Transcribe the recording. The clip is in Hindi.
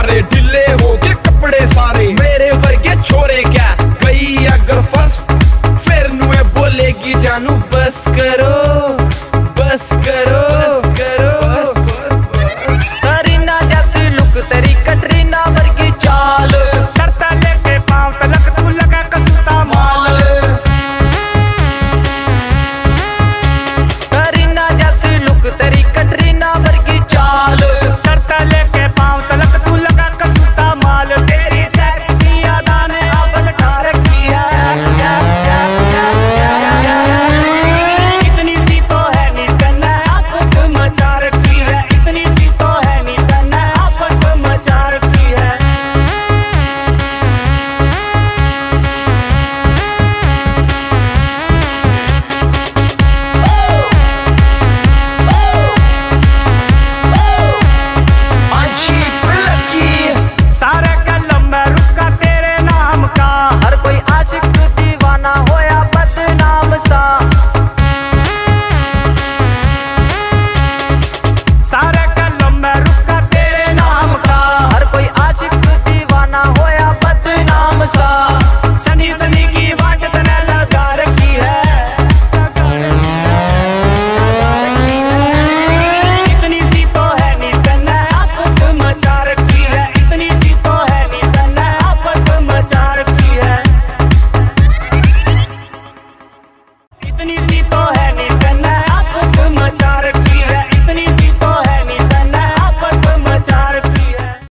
मारे, ढीले हो के कपड़े सारे। मेरे वर्गे छोरे क्या गई अगर फंस, फिर नुए बोलेगी जानू बस करो, बस करो, बस करो। करीना जैसी लुक तेरी, कटरीना वर्गी चाल, सरता लेके पाँव तलक तू लगा कसूता माल। करीना जैसी लुक तेरी, कटरीना वर्गी चाल, सरता लेके पाँव तलक तू लगा कसूता माल। तेरी सेक्सी अदा ने अव्वल ढा रखी है। इतनी सी तो है नी तन्ने आफत मचा रखी है, इतनी सी तो है नी तन्ने आफत मचा रखी है। सारे कलम में रुका तेरे नाम का, हर कोई आशिक दीवाना होया बदनाम सा। सारे कलम में रुका तेरे नाम का, हर कोई आशिक दीवाना होया बदनाम सा। सनी सनी की वाट तने लगा रखी है। इतनी सी तो है नी तन्ने आफत मचा रखी है, इतनी सी तो है नी तन्ने आफत मचा रखी है। इतनी सी तो